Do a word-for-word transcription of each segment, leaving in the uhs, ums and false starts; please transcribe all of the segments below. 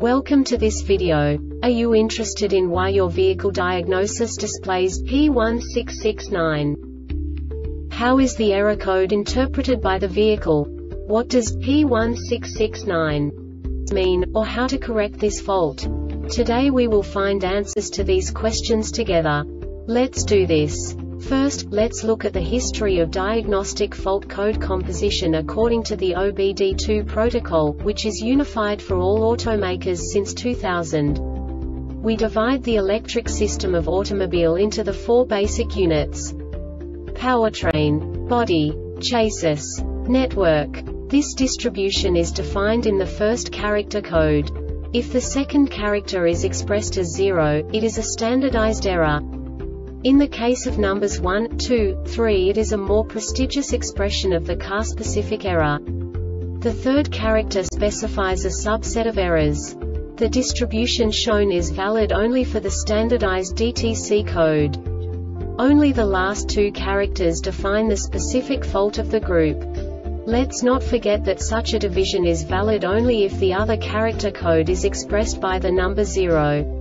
Welcome to this video. Are you interested in why your vehicle diagnosis displays P one six six nine? How is the error code interpreted by the vehicle? What does P one six six nine mean, or how to correct this fault? Today we will find answers to these questions together. Let's do this. First, let's look at the history of diagnostic fault code composition according to the O B D two protocol, which is unified for all automakers since two thousand. We divide the electric system of automobile into the four basic units: powertrain, body, chassis, network. This distribution is defined in the first character code. If the second character is expressed as zero, it is a standardized error. In the case of numbers one, two, three, it is a more prestigious expression of the car-specific error. The third character specifies a subset of errors. The distribution shown is valid only for the standardized D T C code. Only the last two characters define the specific fault of the group. Let's not forget that such a division is valid only if the other character code is expressed by the number zero.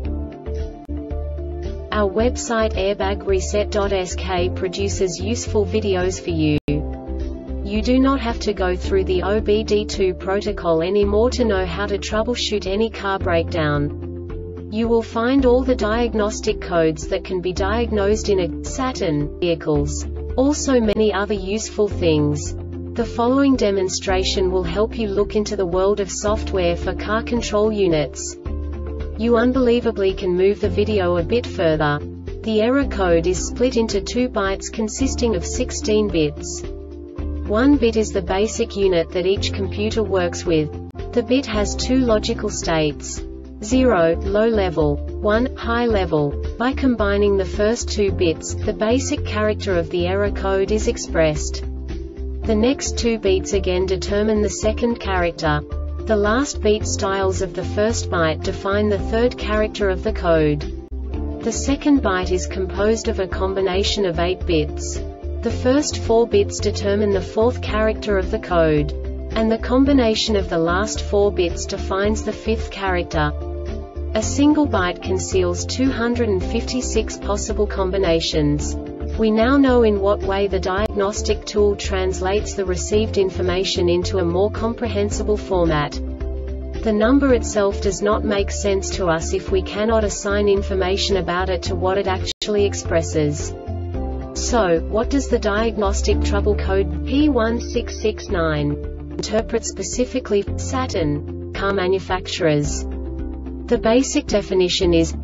Our website airbag reset dot S K produces useful videos for you. You do not have to go through the O B D two protocol anymore to know how to troubleshoot any car breakdown. You will find all the diagnostic codes that can be diagnosed in a Saturn vehicles. Also many other useful things. The following demonstration will help you look into the world of software for car control units. You unbelievably can move the video a bit further. The error code is split into two bytes consisting of sixteen bits. One bit is the basic unit that each computer works with. The bit has two logical states: zero, low level, one, high level. By combining the first two bits, the basic character of the error code is expressed. The next two bits again determine the second character. The last beat styles of the first byte define the third character of the code. The second byte is composed of a combination of eight bits. The first four bits determine the fourth character of the code. And the combination of the last four bits defines the fifth character. A single byte conceals two hundred fifty-six possible combinations. We now know in what way the diagnostic tool translates the received information into a more comprehensible format. The number itself does not make sense to us if we cannot assign information about it to what it actually expresses. So, what does the diagnostic trouble code P one six six nine interpret specifically for Saturn car manufacturers? The basic definition is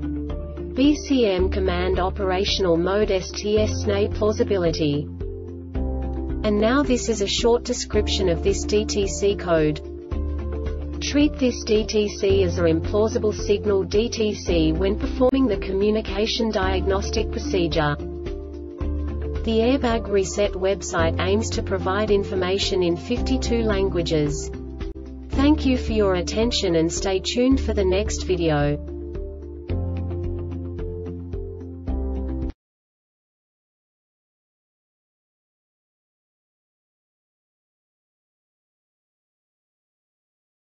B C M command operational mode S T S S N A plausibility. And now this is a short description of this D T C code. Treat this D T C as an implausible signal D T C when performing the communication diagnostic procedure. The Airbag Reset website aims to provide information in fifty-two languages. Thank you for your attention and stay tuned for the next video.